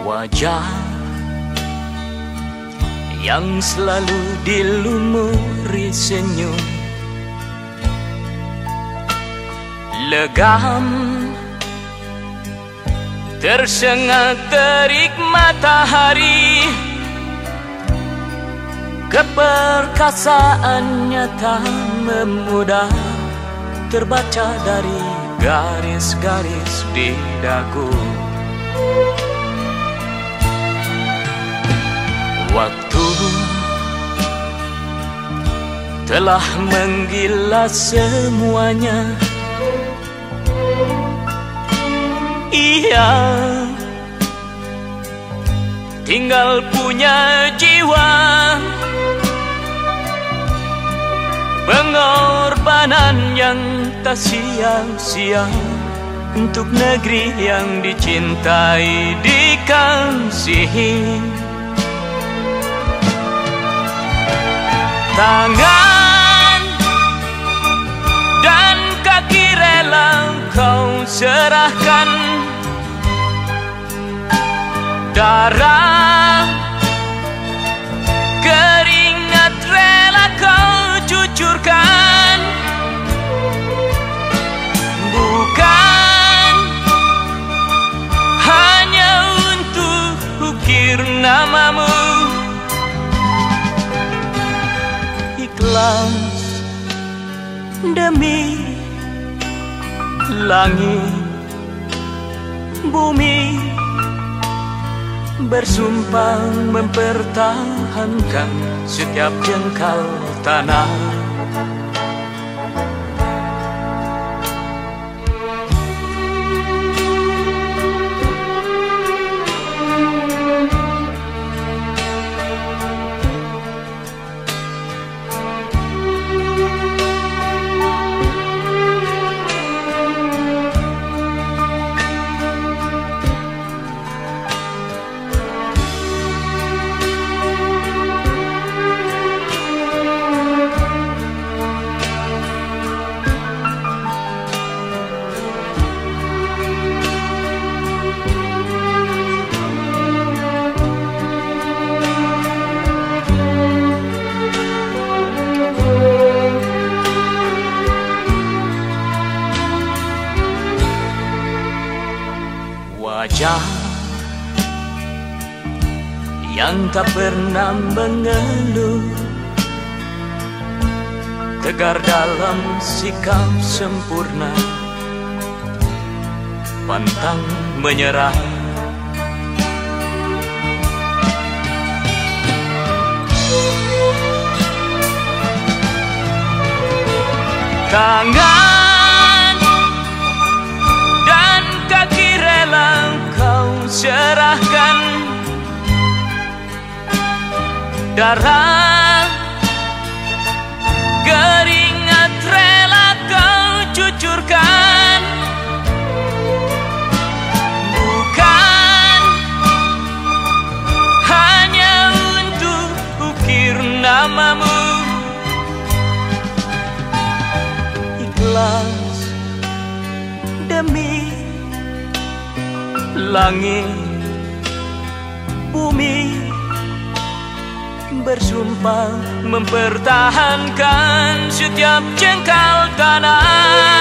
Wajah yang selalu dilumuri senyum, legam tersengat terik matahari, keperkasaannya tak memudah terbaca dari garis-garis di dagu. Waktu telah menggilas semuanya. Ia tinggal punya jiwa, pengorbanan yang tak sia-sia untuk negeri yang dicintai, dikasihi. Tangan dan kaki rela kau serahkan, darah keringat rela kau cucurkan, bukan hanya untuk ukir namamu. Ikhlas demi langit bumi, bersumpah mempertahankan setiap jengkal tanah. Wajah yang tak pernah mengeluh, tegar dalam sikap sempurna, pantang menyerah. Tangan dan kaki rela kau serahkan, darah keringat rela kau cucurkan, bukan hanya untuk ukir namamu. Ikhlas demi langit bumi, bersumpah mempertahankan setiap jengkal tanah.